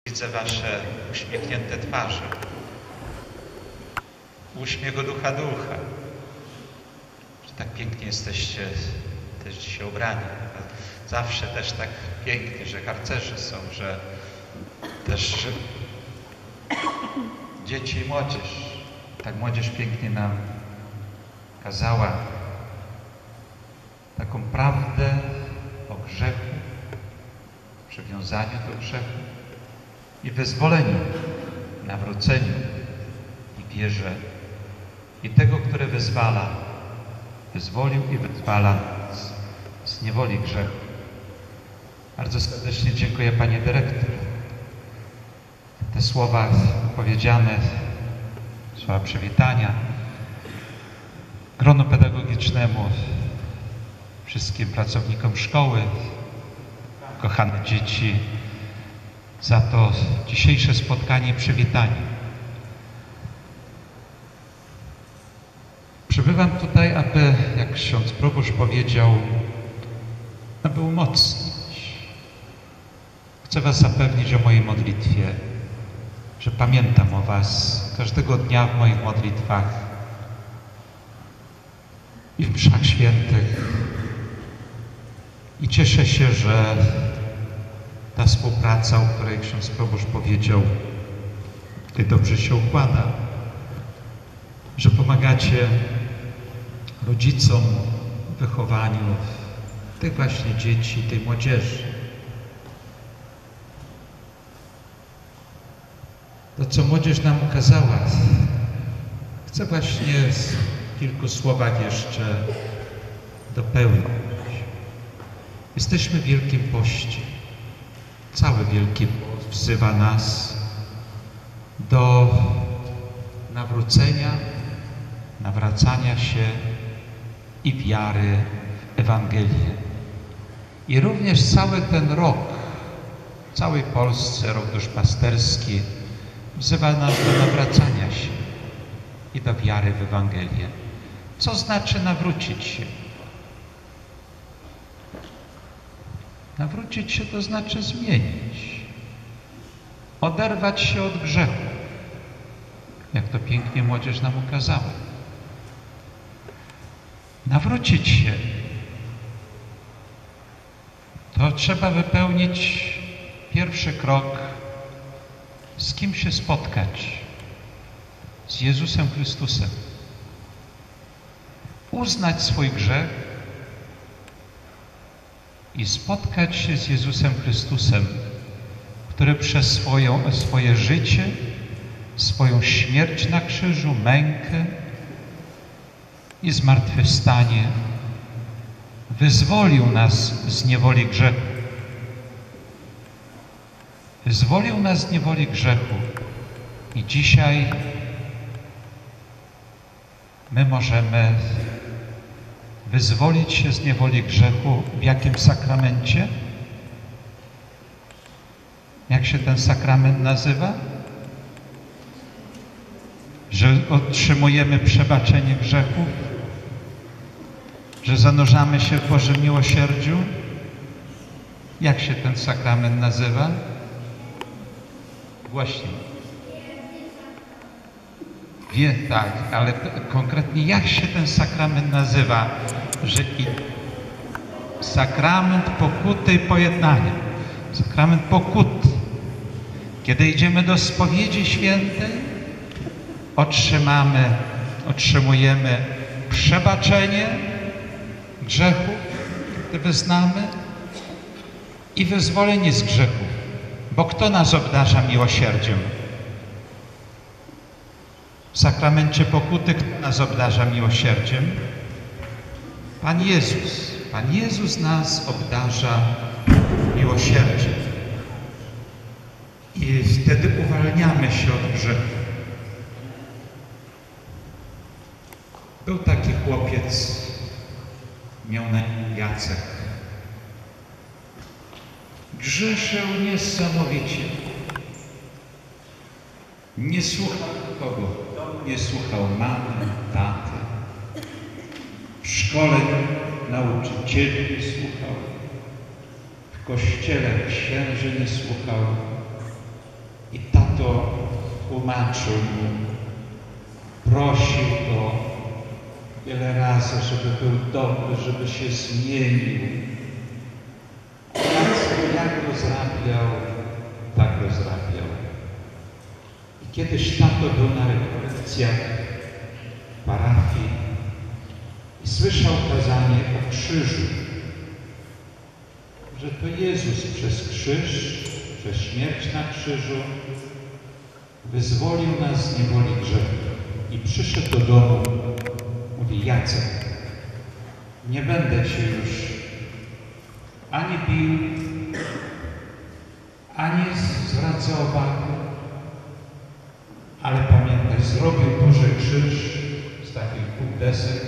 Widzę wasze uśmiechnięte twarze. Uśmiech od ucha do ucha. Że tak pięknie jesteście też dzisiaj ubrani. Zawsze też tak pięknie, że harcerze są, że też dzieci i młodzież. Tak młodzież pięknie nam kazała taką prawdę o grzechu, przywiązaniu do grzechu i wyzwoleniu, nawróceniu i wierze i tego, które wyzwala, wyzwolił i wyzwala z niewoli grzechu. Bardzo serdecznie dziękuję Pani Dyrektor. Te słowa powiedziane, słowa przywitania gronu pedagogicznemu, wszystkim pracownikom szkoły, kochane dzieci, za to dzisiejsze spotkanie i przywitanie. Przybywam tutaj, aby, jak ksiądz proboszcz powiedział, aby umocnić. Chcę Was zapewnić o mojej modlitwie, że pamiętam o Was każdego dnia w moich modlitwach i w mszach świętych. I cieszę się, że ta współpraca, o której ksiądz proboszcz powiedział, tutaj dobrze się układa, że pomagacie rodzicom w wychowaniu tych właśnie dzieci, tej młodzieży. To, co młodzież nam ukazała, chcę właśnie w kilku słowach jeszcze dopełnić. Jesteśmy w Wielkim Poście. Cały Wielki Post wzywa nas do nawrócenia, nawracania się i wiary w Ewangelię. I również cały ten rok, w całej Polsce, rok duszpasterski, wzywa nas do nawracania się i do wiary w Ewangelię. Co znaczy nawrócić się? Nawrócić się to znaczy zmienić, oderwać się od grzechu, jak to pięknie młodzież nam ukazała. Nawrócić się to trzeba wypełnić pierwszy krok, z kim się spotkać, z Jezusem Chrystusem. Uznać swój grzech i spotkać się z Jezusem Chrystusem, który przez swoje życie, swoją śmierć na krzyżu, mękę i zmartwychwstanie wyzwolił nas z niewoli grzechu. Wyzwolił nas z niewoli grzechu i dzisiaj my możemy wyzwolić się z niewoli grzechu w jakim sakramencie? Jak się ten sakrament nazywa? Że otrzymujemy przebaczenie grzechów? Że zanurzamy się w Bożym miłosierdziu? Jak się ten sakrament nazywa? Właśnie. Wie, tak, ale konkretnie jak się ten sakrament nazywa? Że i sakrament pokuty i pojednania. Sakrament pokuty. Kiedy idziemy do spowiedzi świętej, otrzymujemy przebaczenie grzechów, gdy wyznamy, i wyzwolenie z grzechów. Bo kto nas obdarza miłosierdziem? W sakramencie pokuty kto nas obdarza miłosierdziem? Pan Jezus. Pan Jezus nas obdarza miłosierdziem. I wtedy uwalniamy się od grzechu. Był taki chłopiec, miał na imię Jacek. Grzeszył niesamowicie. Nie słuchał kogo? Nie słuchał mamy, taty. W szkole nauczycieli nie słuchał. W kościele księży nie słuchał. I tato tłumaczył mu, prosił go wiele razy, żeby był dobry, żeby się zmienił. Jak rozrabiał, tak rozrabiał. I kiedyś tato był na rekolekcjach w parafii i słyszał kazanie o krzyżu, że to Jezus przez krzyż, przez śmierć na krzyżu wyzwolił nas z niewoli grzechu. I przyszedł do domu, mówi: Jacek, nie będę cię już ani bił, ani zwracał baku, ale pamiętaj, zrobił duży krzyż z takich 2 desek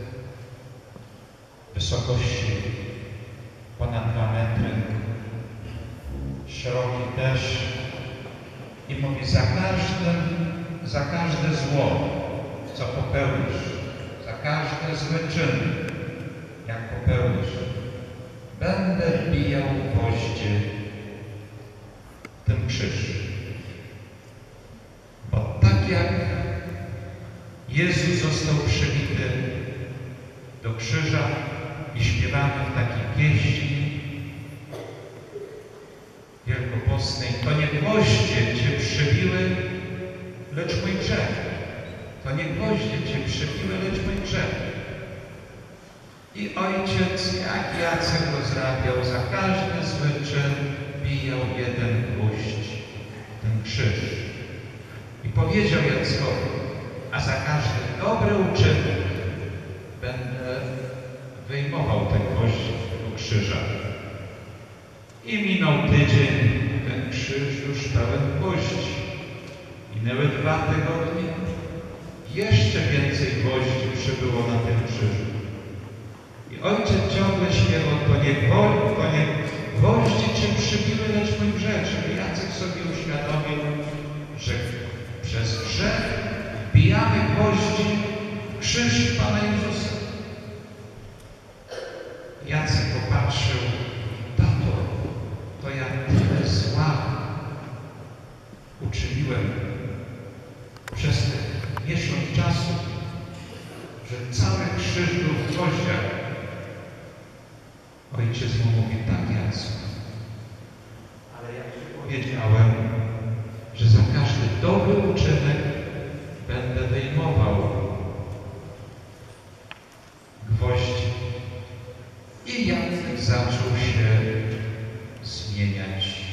wysokości ponad 2 metry, szeroki też, i mówi: za każde zło, co popełnisz, za każde zły czyn, jak popełnisz, będę wbijał gwoździe w ten krzyż. Bo tak jak Jezus został przybity do krzyża i śpiewamy w takiej pieśni wielkopostnej, to nie gwoździe Cię przybiły, lecz mój grzech. To nie gwoździe Cię przybiły, lecz mój grzech. I ojciec, jak Jacek rozrabiał, za każdy zły czyn bijał jeden gwóźdź, ten krzyż. I powiedział Jackowi: a za każdy dobry uczynek będę wyjmował ten gwoźdź do krzyża. I minął tydzień, ten krzyż już pełen gwoździ. Minęły 2 tygodnie, jeszcze więcej gwoździ przybyło na tym krzyżu. I ojciec ciągle śpiewał: to nie gwoździ Cię przybiły, lecz mój grzech. Żeby Jacek sobie uświadomił, że przez grzech wbijamy gwoździ w krzyż Pana Jezusa. Jacek popatrzył: tato, to ja tyle zła uczyniłem przez ten miesiąc czasu, że cały krzyż był w gwoździach. Ojciec mu mówi: tak, Jacku, ale ja Ci powiedziałem, że za każdy dobry uczynek będę wyjmował gwoździ. I Jacek zaczął się zmieniać.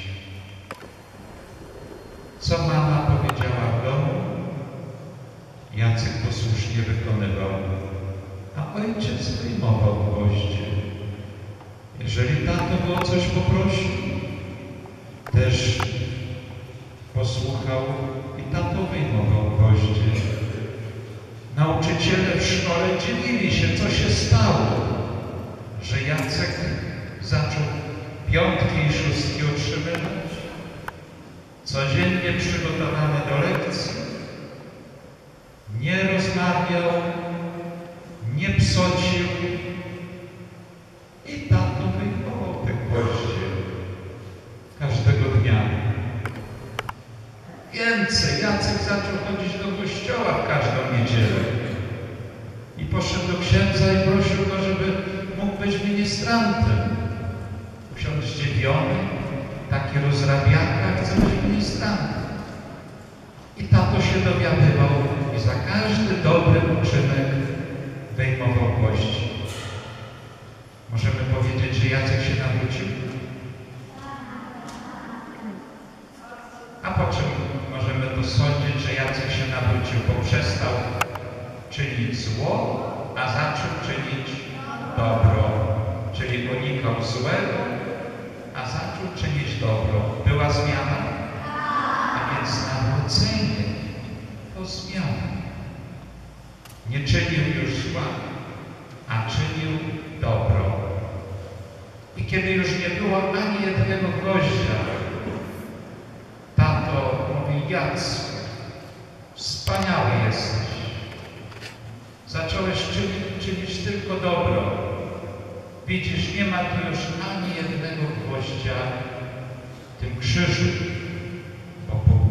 Co mama powiedziała w domu, Jacek posłusznie wykonywał, a ojciec wyjmował gwoździe. Jeżeli tato go o coś poprosił, też posłuchał i tato wyjmował gwoździe. Nauczyciele w szkole dziwili się, co się stało, że Jacek zaczął 5 i 6 otrzymywać. Codziennie przygotowany do lekcji, nie rozmawiał, nie psocił i tato wyjmował te gwoździe każdego dnia. Więcej, Jacek zaczął chodzić do kościoła w każdą niedzielę i poszedł do księdza i prosił go, żeby mógł być ministrantem. Ksiądz zdziwiony, taki rozrabiaka, chce być ministrantem. I tato się dowiadywał i za każdy dobry uczynek wyjmował gwoździ. Możemy powiedzieć, że Jacek się nawrócił? A po czym możemy to sądzić, że Jacek się nawrócił? Bo przestał czynić zło, a zaczął czynić dobro. Czyli unikał złego, a zaczął czynić dobro. Była zmiana? A więc nawrócenie to zmiana. Nie czynił już zła, a czynił dobro. I kiedy już nie było ani jednego gwoździa, tato mówi: Jacku, wspaniały jesteś. Zacząłeś czynić tylko dobro. Widzisz, nie ma tu już ani jednego gwoździa w tym krzyżu, bo po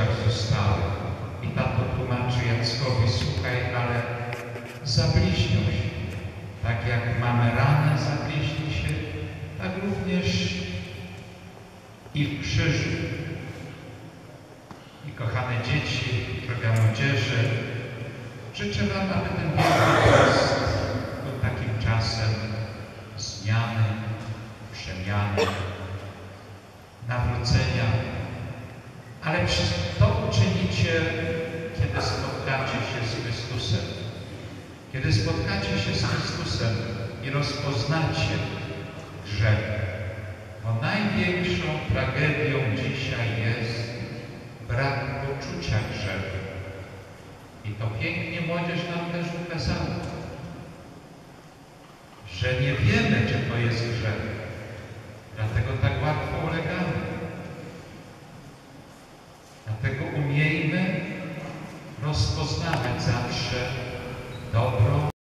grzechach zostały. I Pan to tłumaczy Jackowi: słuchaj, ale zabliźnią się. Tak jak mamy ranę, zabliźni się, tak również i w krzyżu. I kochane dzieci, droga młodzieży, życzę Wam, aby ten Wielki Post był takim czasem zmiany, przemiany, nawrócenia, ale to uczynicie, kiedy spotkacie się z Chrystusem. Kiedy spotkacie się z Chrystusem i rozpoznacie grzech, bo największą tragedią dzisiaj jest brak poczucia grzechu. I to pięknie młodzież nam też ukazała, że nie wiemy, czy to jest grzech. Dlatego tak łatwo ulegamy. Dlatego umiejmy rozpoznawać zawsze dobro